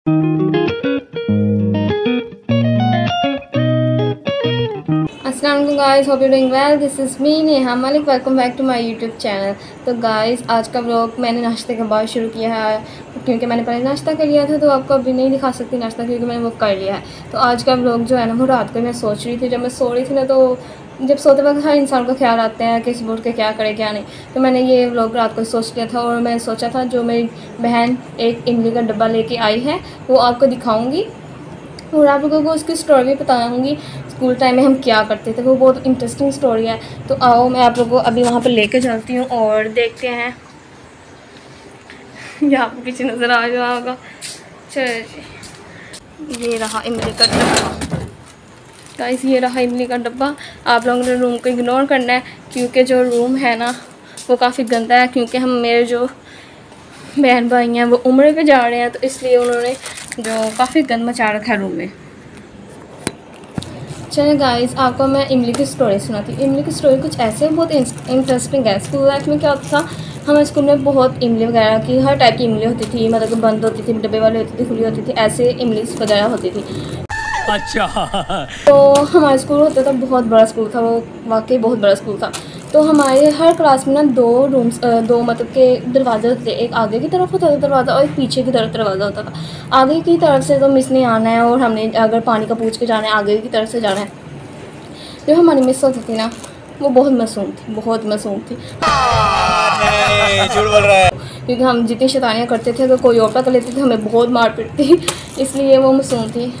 अस्सलाम वालेकुम guys, hope you doing well. This is me Neha Malik. Welcome back to my YouTube channel. तो guys आज का व्लॉग मैंने नाश्ते के बाद शुरू किया है, क्योंकि मैंने पहले नाश्ता कर लिया था तो आपको अभी नहीं दिखा सकती नाश्ता, क्योंकि मैंने वो कर लिया है। तो आज का व्लॉग जो है ना, वो रात को मैं सोच रही थी, जब मैं सो रही थी ना, तो जब सोते वक्त हर इंसान को ख्याल आते हैं कि सुबह उठ के क्या करे क्या नहीं। तो मैंने ये व्लॉग रात को सोच लिया था, और मैं सोचा था जो मेरी बहन एक इमली का डब्बा लेके आई है वो आपको दिखाऊँगी, और आप लोगों को उसकी स्टोरी भी बताऊँगी, स्कूल टाइम में हम क्या करते थे। वो बहुत इंटरेस्टिंग स्टोरी है। तो आओ मैं आप लोगों को अभी वहाँ पर लेके चलती हूँ और देखते हैं। यहाँ पर पीछे नज़र आ रहा होगा। चलो जी, ये रहा इमली का डब्बा गाइस, ये रहा इमली का डब्बा। आप लोगों ने रूम को इग्नोर करना है, क्योंकि जो रूम है ना वो काफ़ी गंदा है, क्योंकि हम मेरे जो बहन भाई हैं वो उम्र पे जा रहे हैं, तो इसलिए उन्होंने जो काफ़ी गंद मचा रखा है रूम में। चलिए गाइस, आपको मैं इमली की स्टोरी सुनाती हूँ। इमली की स्टोरी कुछ ऐसे बहुत इंटरेस्टिंग है। स्कूल लाइफ में क्या होता था, हमारे स्कूल में बहुत इमली वगैरह की हर टाइप की इमली होती थी, मतलब बंद होती थी, डब्बे वाली होती थी, खुली होती थी, ऐसे इमली वगैरह होती थी। अच्छा। तो हमारा स्कूल होता था, बहुत बड़ा स्कूल था वो, वाकई बहुत बड़ा स्कूल था। तो हमारे हर क्लास में ना दो मतलब के दरवाजे होते थे। एक आगे की तरफ होता था दरवाज़ा, और एक पीछे की तरफ दरवाज़ा होता था। आगे की तरफ से तो मिस ने आना है, और हमने अगर पानी का पूछ के जाना है आगे की तरफ से जाना है। जो हमारी मिस होती थी ना, वो बहुत मासूम थी, बहुत मासूम थी। झूठ बोल रहा है। क्योंकि हम जितनी शैतानियाँ करते थे, अगर कोई और पकड़ लेती थी हमें बहुत मार पड़ती, इसलिए वो मासूम थी।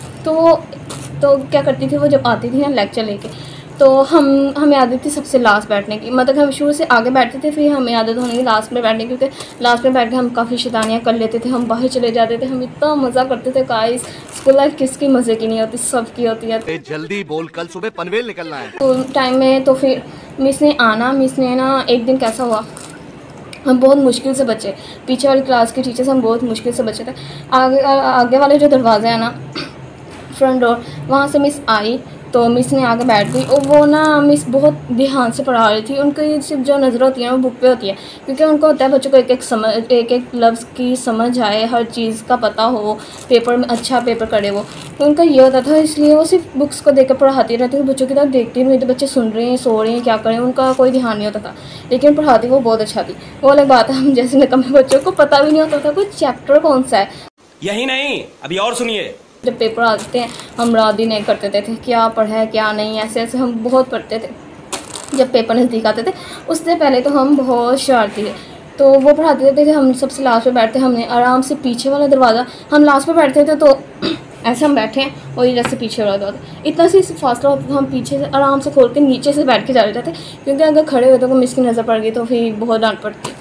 तो क्या करती थी वो, जब आती थी ना लेक्चर लेके, तो हमें आदत थी सबसे लास्ट बैठने की। मतलब हम शुरू से आगे बैठते थे, फिर हमें आदत होने की लास्ट में बैठने की, क्योंकि लास्ट में बैठ के हम काफ़ी शैतानियाँ कर लेते थे, हम बाहर चले जाते थे, हम इतना मज़ा करते थे। गाइस स्कूल लाइफ किसकी मज़े की नहीं होती, सबकी होती है। जल्दी बोल, कल सुबह पनवेल निकलना है। स्कूल टाइम में तो फिर मिस ने ना एक दिन कैसा हुआ, हम बहुत मुश्किल से बचे, पीछे वाली क्लास के टीचर्स हम बहुत मुश्किल से बचे थे। आगे वाले जो दरवाज़ा है ना, फ्रंट डोर, वहाँ से मिस आई, तो मिस ने आगे बैठ गई। और वो ना मिस बहुत ध्यान से पढ़ा रही थी। उनकी सिर्फ जो नज़र होती है वो बुक पे होती है, क्योंकि उनको होता है बच्चों को एक एक लफ्ज़ की समझ आए, हर चीज़ का पता हो, पेपर में अच्छा पेपर करे वो। तो उनका ये होता था, इसलिए वो सिर्फ बुक्स को देख कर पढ़ाती रहती थी, बच्चों की तरफ देखती नहीं, तो बच्चे सुन रहे हैं, सो रहे हैं, क्या करें, उनका कोई ध्यान नहीं होता था। लेकिन पढ़ाती वो बहुत अच्छा थी। वो अलग बात है, हम जैसे निकम्मे बच्चों को पता भी नहीं होता था कोई चैप्टर कौन सा है। यही नहीं, अभी और सुनिए। जब पेपर आते हैं हम रात ही नहीं करते थे क्या पढ़ा है क्या नहीं, ऐसे ऐसे हम बहुत पढ़ते थे। जब पेपर नज़दीक आते थे उससे पहले तो हम बहुत शरारती थे, तो वो पढ़ाते देते थे, हम सबसे लास्ट पे बैठते। हमने आराम से पीछे वाला दरवाज़ा, हम लास्ट पे बैठते थे, तो ऐसे हम बैठे हैं और इधर से पीछे वाला दरवाज़ा, इतना सी फासला होता था, हम पीछे से आराम से खोल के नीचे से बैठ के जा रहे थे, क्योंकि अगर खड़े होते तो मिस की नज़र पड़ गई तो फिर बहुत डांट पड़ती।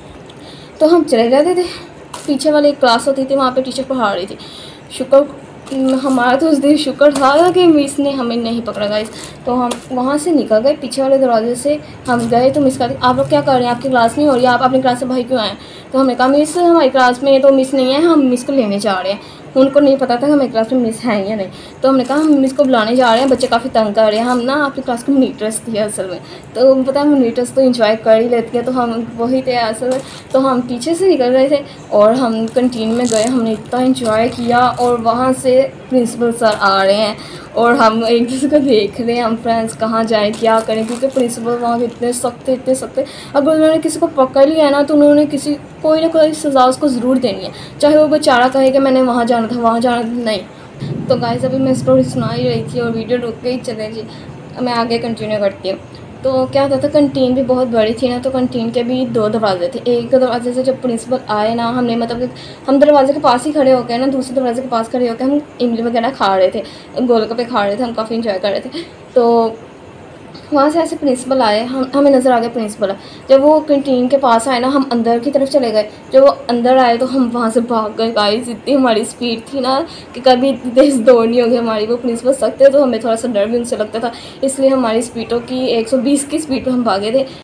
तो हम चले जाते थे। पीछे वाली एक क्लास होती थी, वहाँ पर टीचर पढ़ा रही थी। शुक्र हमारा तो उस दिन शुक्र था कि मिस ने हमें नहीं पकड़ा गाइस। तो हम वहाँ से निकल गए, पीछे वाले दरवाजे से हम गए। तो मिस कहती आप लोग क्या कर रहे हैं, आपकी क्लास नहीं हो रही, आप अपनी क्लास से बाहर क्यों आए? तो हमने कहा मिस हमारी क्लास में तो मिस नहीं है, हम मिस को लेने जा रहे हैं। उनको नहीं पता था कि हमारी क्लास में मिस है या नहीं। तो हमने कहा हम मिस को बुलाने जा रहे हैं, बच्चे काफ़ी तंग कर रहे हैं। हम ना अपनी क्लास को मॉनिटर्स थी असल में, तो पता है मॉनिटर्स तो इंजॉय कर ही लेती है, तो हम वही थे असल में। तो हम पीछे से निकल रहे थे और हम कंटीन में गए, हमने इतना इंजॉय किया। और वहाँ से प्रिंसिपल सर आ रहे हैं और हम एक दूसरे को देख रहे हैं, हम फ्रेंड्स कहाँ जाएँ क्या करें, क्योंकि प्रिंसिपल वहाँ के इतने सख्त थे, इतने सख्त थे। अगर उन्होंने किसी को पकड़ लिया ना, तो उन्होंने कोई ना कोई सज़ा उसको ज़रूर देनी है, चाहे वो बेचारा कहे कि मैंने वहाँ जाना था, वहाँ जाना था। नहीं। तो गाइस अभी मैं स्टोरी सुना ही रही थी और वीडियो रुक गई। चले जी मैं आगे कंटिन्यू करती हूँ। तो क्या होता था, कंटीन भी बहुत बड़ी थी ना, तो कंटीन के भी दो दरवाजे थे। एक दरवाजे से जब प्रिंसिपल आए ना, हमने मतलब हम दरवाजे के पास ही खड़े होकर ना, दूसरे दरवाजे के पास खड़े होकर हम इमली वगैरह खा रहे थे, गोलगप्पे खा रहे थे, हम काफ़ी इंजॉय कर रहे थे। तो वहाँ से ऐसे प्रिंसिपल आए, हमें नज़र आ गया प्रिंसिपल। जब वो कैंटीन के पास आए ना, हम अंदर की तरफ चले गए। जब वो अंदर आए तो हम वहाँ से भाग गए गाइस, इतनी हमारी स्पीड थी ना कि कभी इतनी तेज़ दौड़ नहीं होगी हमारी। वो प्रिंसिपल सख्त थे तो हमें थोड़ा सा डर भी उनसे लगता था, इसलिए हमारी स्पीडों की 120 की स्पीड पर हम भागे थे।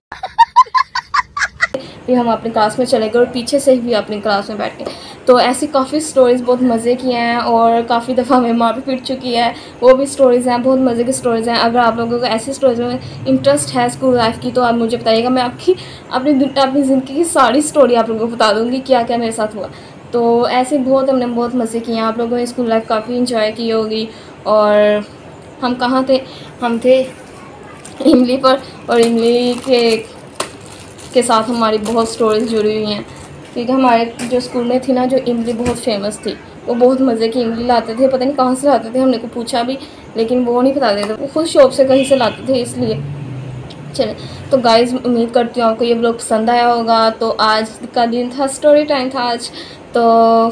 फिर हम अपनी क्लास में चले गए और पीछे से भी अपनी क्लास में बैठ गए। तो ऐसी काफ़ी स्टोरीज़ बहुत मज़े की हैं, और काफ़ी दफ़ा हमें मार भी पीट चुकी है, वो भी स्टोरीज़ हैं, बहुत मज़े की स्टोरीज़ हैं। अगर आप लोगों को ऐसी स्टोरीज़ में इंटरेस्ट है स्कूल लाइफ की, तो आप मुझे बताइएगा, मैं अपनी ज़िंदगी की सारी स्टोरी आप लोगों को बता दूँगी क्या क्या मेरे साथ हुआ। तो ऐसे बहुत हमने बहुत मज़े किए हैं। आप लोगों ने स्कूल लाइफ काफ़ी इंजॉय की होगी। और हम कहाँ थे, हम थे इमली पर, और इमली के साथ हमारी बहुत स्टोरीज जुड़ी हुई हैं, क्योंकि हमारे जो स्कूल में थी ना, जो इमली बहुत फेमस थी, वो बहुत मज़े की इमली लाते थे, पता नहीं कहाँ से लाते थे, हमने को पूछा भी लेकिन वो नहीं बताते थे, वो खुद शॉप से कहीं से लाते थे। इसलिए चले, तो गाइज़ उम्मीद करती हूँ आपको ये व्लॉग पसंद आया होगा। तो आज का दिन था, स्टोरी टाइम था आज, तो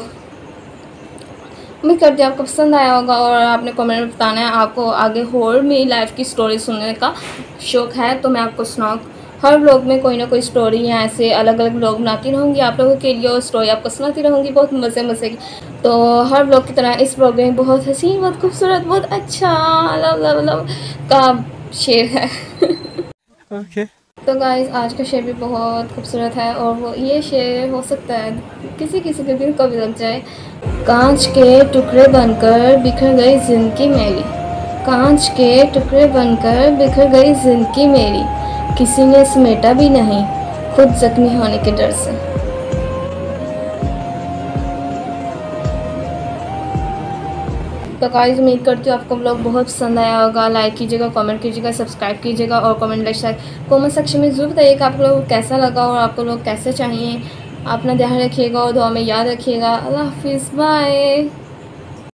उम्मीद करती हूँ आपको पसंद आया होगा। और आपने कमेंट में बताना है आपको आगे और मेरी लाइफ की स्टोरी सुनने का शौक़ है, तो मैं आपको सुनाऊँ। हर व्लॉग में कोई ना कोई स्टोरी या ऐसे अलग अलग व्लॉग बनाती रहूँगी आप लोगों के लिए, और स्टोरी आपको सुनाती रहूँगी बहुत मज़े की। तो हर व्लॉग की तरह इस व्लॉग में बहुत हसीन, बहुत खूबसूरत, बहुत अच्छा लव लव लव का शेर है। ओके। तो गाइज़ आज का शेर भी बहुत खूबसूरत है, और वो ये शेर हो सकता है किसी किसी के दिल को भी लग जाए। कांच के टुकड़े बनकर बिखर गई ज़िंदगी मेरी, कांच के टुकड़े बनकर बिखर गई ज़िंदगी मेरी, किसी ने समेटा भी नहीं खुद जख्मी होने के डर से। तो गाइस उम्मीद करती हूँ आपको व्लॉग बहुत पसंद आया होगा। लाइक कीजिएगा, कमेंट कीजिएगा, सब्सक्राइब कीजिएगा, और कमेंट सेक्शन में ज़रूर बताइएगा आप लोगों को कैसा लगा और आपको लोग कैसे चाहिए। अपना ध्यान रखिएगा और दुआ में याद रखिएगा। अल्लाह हाफिज़, बाय।